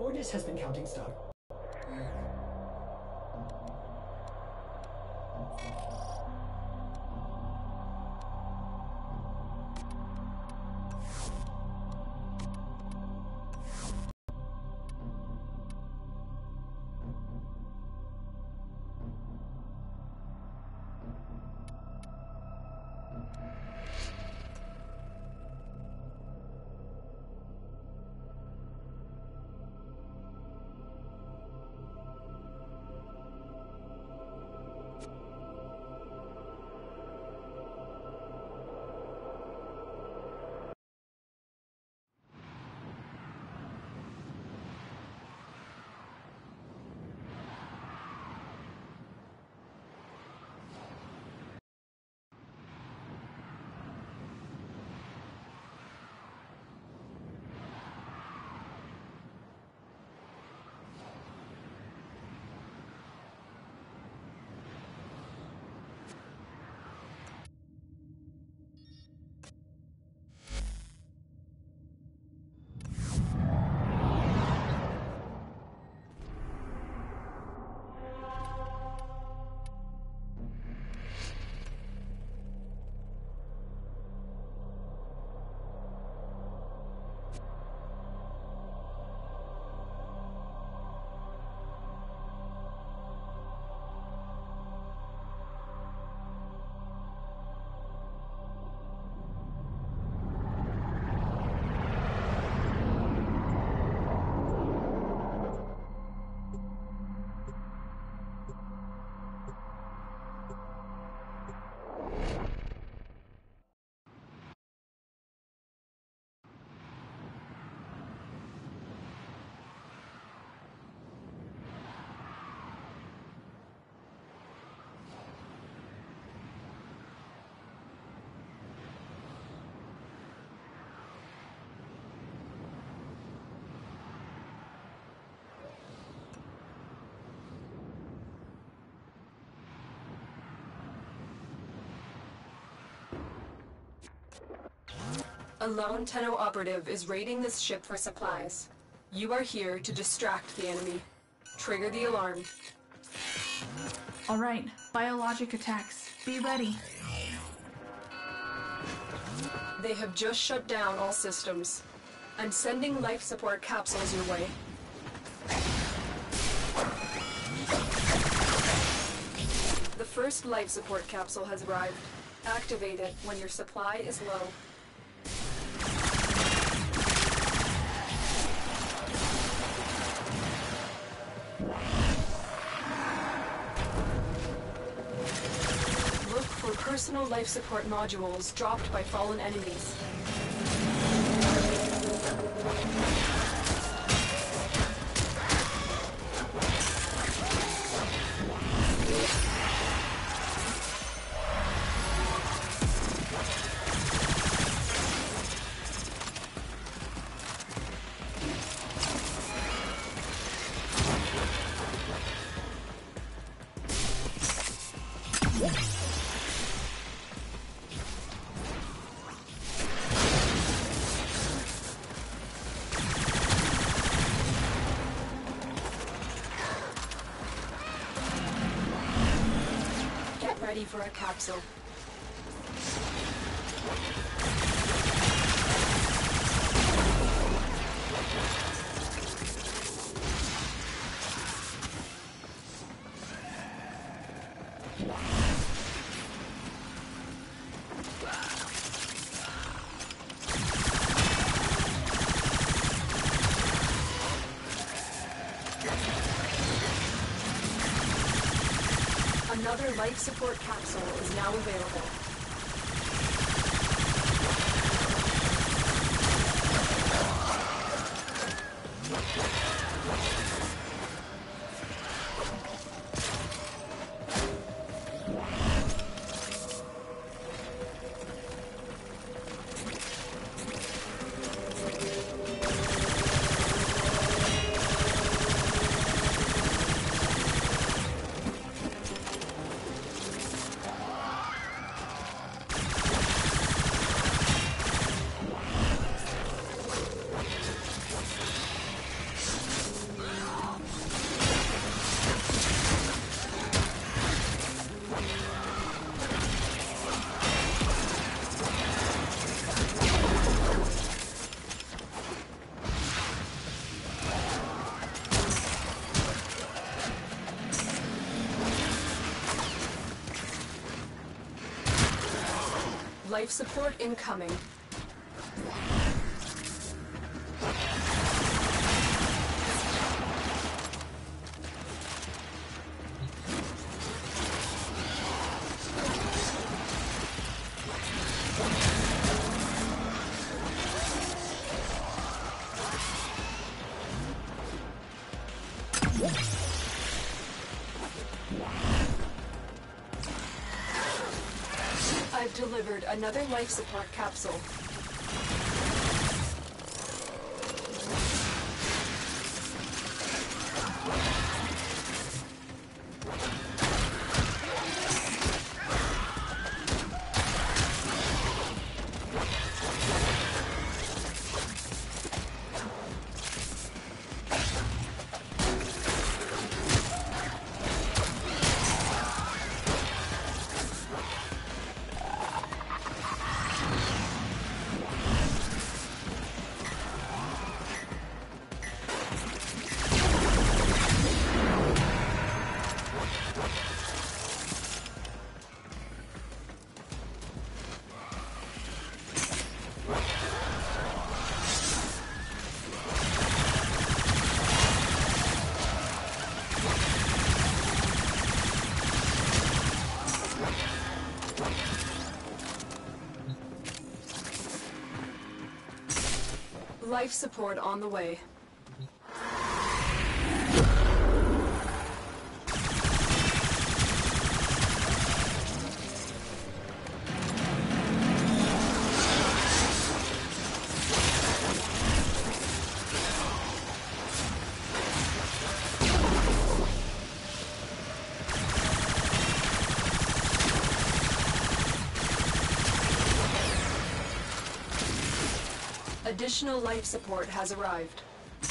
Ordis has been counting stock. A lone Tenno operative is raiding this ship for supplies. You are here to distract the enemy. Trigger the alarm. All right, biologic attacks. Be ready. They have just shut down all systems. I'm sending life support capsules your way. The first life support capsule has arrived. Activate it when your supply is low. Look for personal life support modules dropped by fallen enemies. Ready for a capsule. Another life support capsule is now available. Life support incoming. I've delivered another life support capsule. Life support on the way. Additional life support has arrived.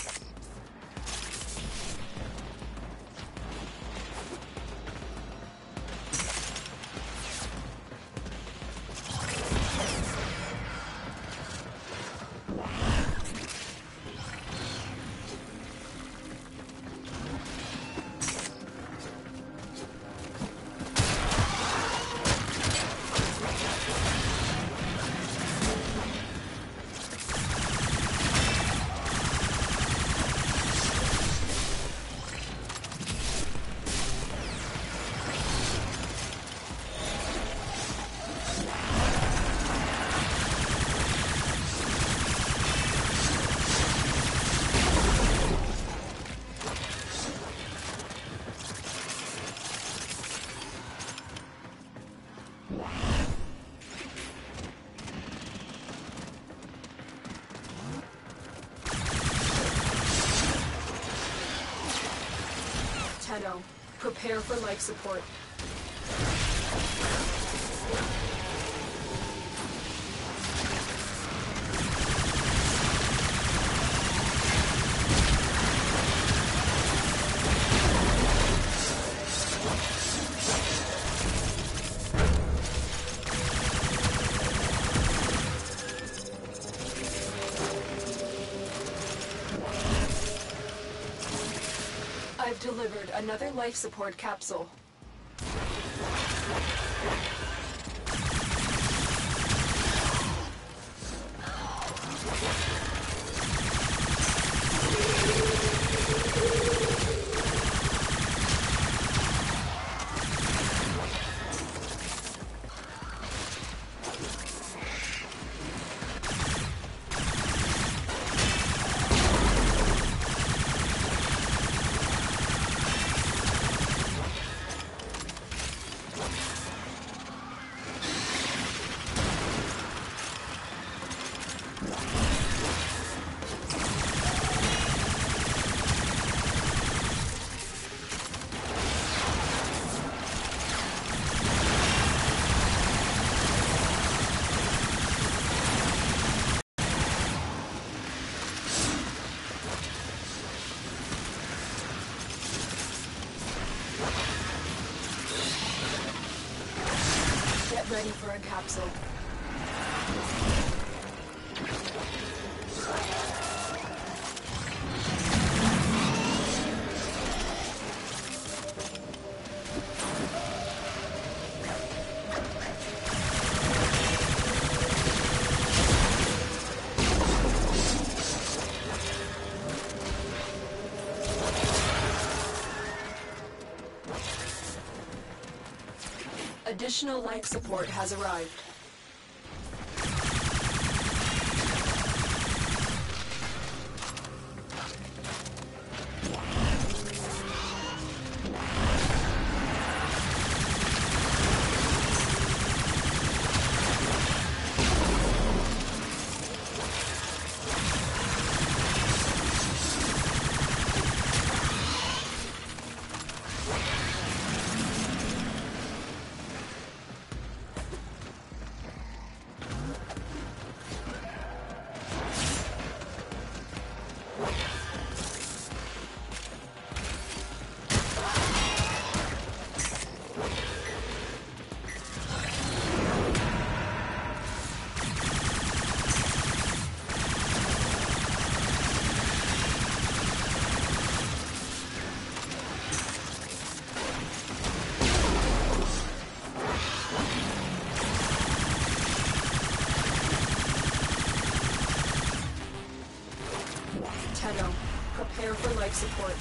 Tenno, prepare for life support. I've delivered another life support capsule. Get ready for a capsule. Additional life support has arrived. Tenno, prepare for life support.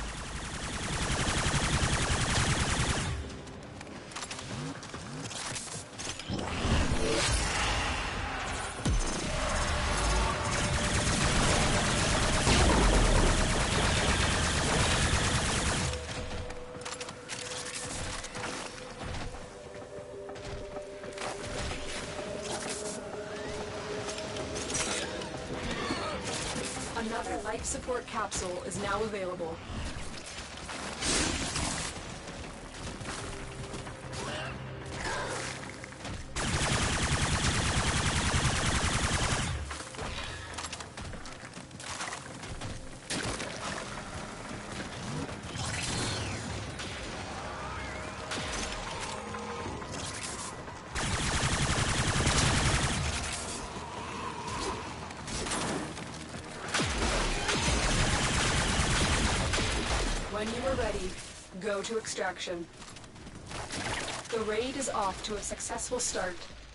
Another life support capsule is now available. When you are ready, go to extraction. The raid is off to a successful start.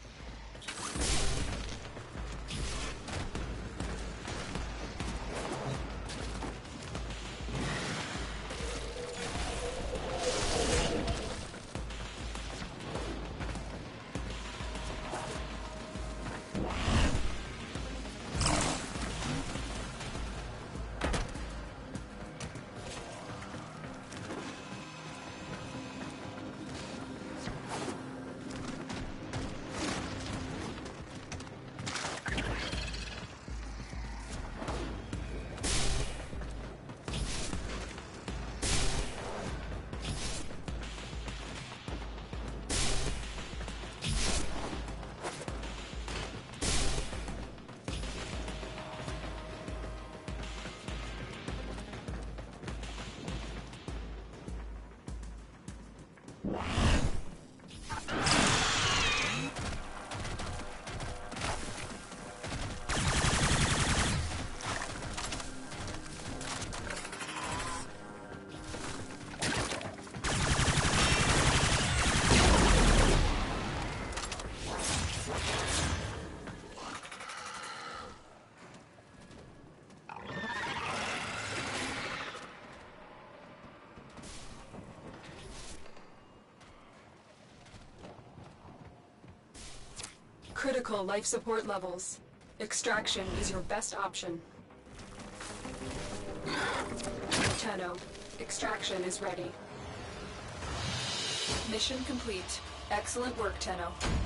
Critical life support levels. Extraction is your best option. Tenno, extraction is ready. Mission complete. Excellent work, Tenno.